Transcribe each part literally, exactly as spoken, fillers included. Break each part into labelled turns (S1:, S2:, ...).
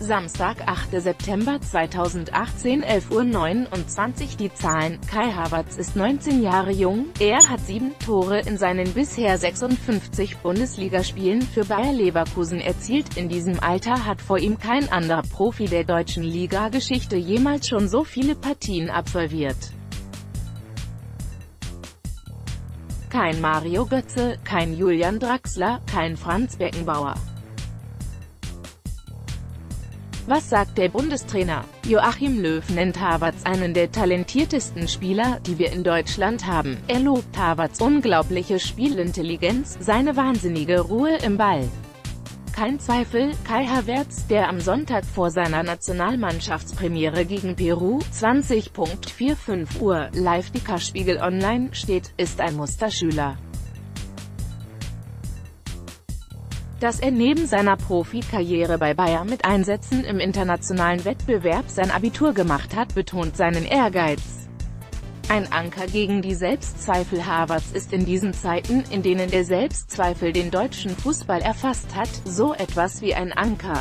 S1: Samstag, achter September zweitausendachtzehn, elf Uhr neunundzwanzig. Die Zahlen: Kai Havertz ist neunzehn Jahre jung, er hat sieben Tore in seinen bisher sechsundfünfzig Bundesligaspielen für Bayer Leverkusen erzielt. In diesem Alter hat vor ihm kein anderer Profi der deutschen Liga-Geschichte jemals schon so viele Partien absolviert. Kein Mario Götze, kein Julian Draxler, kein Franz Beckenbauer. Was sagt der Bundestrainer? Joachim Löw nennt Havertz einen der talentiertesten Spieler, die wir in Deutschland haben. Er lobt Havertz' unglaubliche Spielintelligenz, seine wahnsinnige Ruhe im Ball. Kein Zweifel, Kai Havertz, der am Sonntag vor seiner Nationalmannschaftspremiere gegen Peru, zwanzig Uhr fünfundvierzig Uhr, live Kicker Spiegel Online, steht, ist ein Musterschüler. Dass er neben seiner Profikarriere bei Bayer mit Einsätzen im internationalen Wettbewerb sein Abitur gemacht hat, betont seinen Ehrgeiz. Ein Anker gegen die Selbstzweifel. Havertz ist in diesen Zeiten, in denen der Selbstzweifel den deutschen Fußball erfasst hat, so etwas wie ein Anker.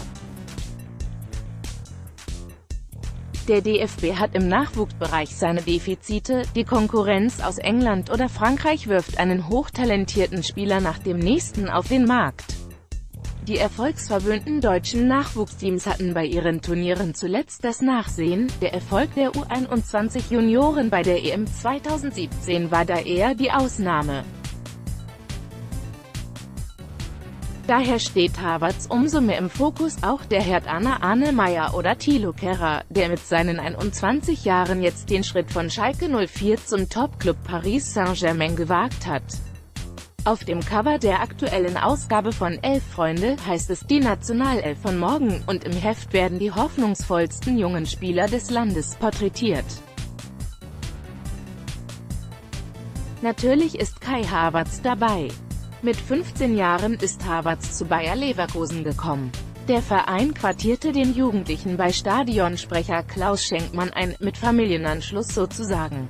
S1: Der D F B hat im Nachwuchsbereich seine Defizite, die Konkurrenz aus England oder Frankreich wirft einen hochtalentierten Spieler nach dem nächsten auf den Markt. Die erfolgsverwöhnten deutschen Nachwuchsteams hatten bei ihren Turnieren zuletzt das Nachsehen, der Erfolg der U einundzwanzig Junioren bei der E M zweitausendsiebzehn war da eher die Ausnahme. Daher steht Havertz umso mehr im Fokus, auch der Herd Anna Arne Meyer oder Thilo Kehrer, der mit seinen einundzwanzig Jahren jetzt den Schritt von Schalke null vier zum Topclub Paris Saint-Germain gewagt hat. Auf dem Cover der aktuellen Ausgabe von Elf Freunde heißt es die Nationalelf von morgen, und im Heft werden die hoffnungsvollsten jungen Spieler des Landes porträtiert. Natürlich ist Kai Havertz dabei. Mit fünfzehn Jahren ist Havertz zu Bayer Leverkusen gekommen. Der Verein quartierte den Jugendlichen bei Stadionsprecher Klaus Schenkmann ein, mit Familienanschluss sozusagen.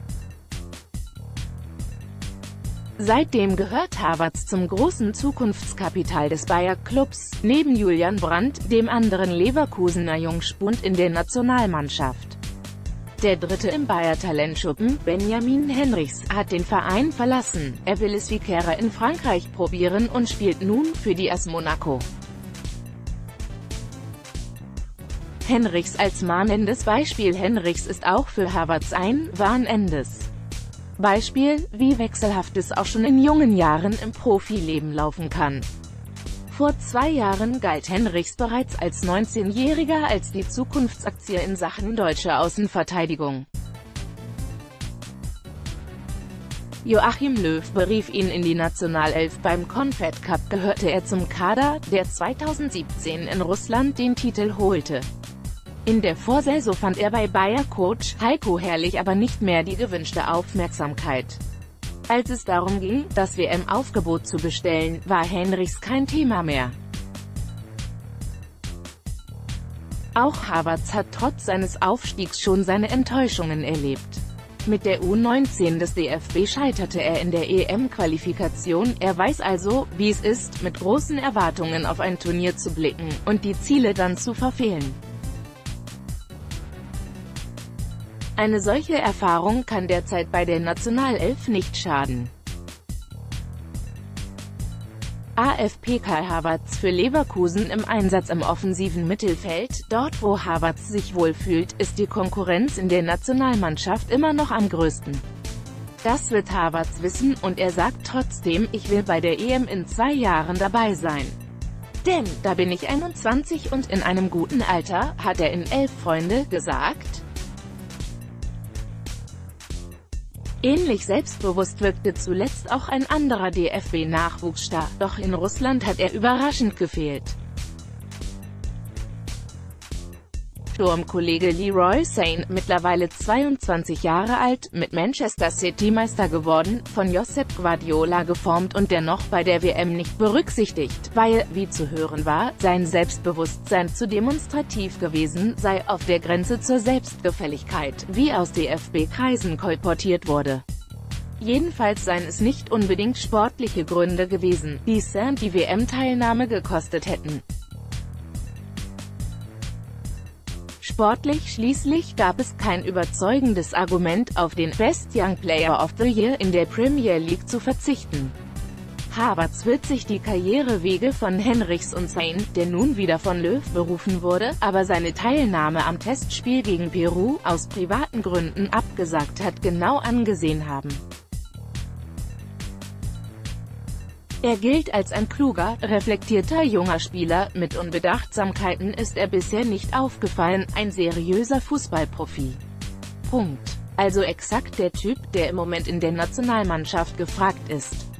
S1: Seitdem gehört Havertz zum großen Zukunftskapital des Bayer-Clubs, neben Julian Brandt, dem anderen Leverkusener Jungspund in der Nationalmannschaft. Der dritte im Bayer-Talentschuppen, Benjamin Henrichs, hat den Verein verlassen. Er will es wie Kehrer in Frankreich probieren und spielt nun für die A S Monaco. Henrichs als mahnendes Beispiel. Henrichs ist auch für Havertz ein warnendes Beispiel, wie wechselhaft es auch schon in jungen Jahren im Profileben laufen kann. Vor zwei Jahren galt Henrichs bereits als neunzehnjähriger als die Zukunftsaktie in Sachen deutsche Außenverteidigung. Joachim Löw berief ihn in die Nationalelf. Beim Confed Cup gehörte er zum Kader, der zweitausendsiebzehn in Russland den Titel holte. In der Vorsaison fand er bei Bayer-Coach Heiko Herrlich aber nicht mehr die gewünschte Aufmerksamkeit. Als es darum ging, das W M-Aufgebot zu bestellen, war Henrichs kein Thema mehr. Auch Havertz hat trotz seines Aufstiegs schon seine Enttäuschungen erlebt. Mit der U neunzehn des D F B scheiterte er in der E M-Qualifikation, er weiß also, wie es ist, mit großen Erwartungen auf ein Turnier zu blicken, und die Ziele dann zu verfehlen. Eine solche Erfahrung kann derzeit bei der Nationalelf nicht schaden. AFP: Kai Havertz für Leverkusen im Einsatz im offensiven Mittelfeld. Dort wo Havertz sich wohlfühlt, ist die Konkurrenz in der Nationalmannschaft immer noch am größten. Das wird Havertz wissen, und er sagt trotzdem, ich will bei der E M in zwei Jahren dabei sein. Denn, da bin ich einundzwanzig und in einem guten Alter, hat er in Elf Freunde gesagt. Ähnlich selbstbewusst wirkte zuletzt auch ein anderer D F B-Nachwuchsstar, doch in Russland hat er überraschend gefehlt. Sturmkollege Leroy Sane, mittlerweile zweiundzwanzig Jahre alt, mit Manchester City Meister geworden, von Josep Guardiola geformt und dennoch bei der W M nicht berücksichtigt, weil, wie zu hören war, sein Selbstbewusstsein zu demonstrativ gewesen sei, auf der Grenze zur Selbstgefälligkeit, wie aus D F B-Kreisen kolportiert wurde. Jedenfalls seien es nicht unbedingt sportliche Gründe gewesen, die Sane die W M-Teilnahme gekostet hätten. Sportlich schließlich gab es kein überzeugendes Argument, auf den Best Young Player of the Year in der Premier League zu verzichten. Havertz wird sich die Karrierewege von Henrichs und Sane, der nun wieder von Löw berufen wurde, aber seine Teilnahme am Testspiel gegen Peru aus privaten Gründen abgesagt hat, genau angesehen haben. Er gilt als ein kluger, reflektierter junger Spieler, mit Unbedachtsamkeiten ist er bisher nicht aufgefallen, ein seriöser Fußballprofi. Punkt. Also exakt der Typ, der im Moment in der Nationalmannschaft gefragt ist.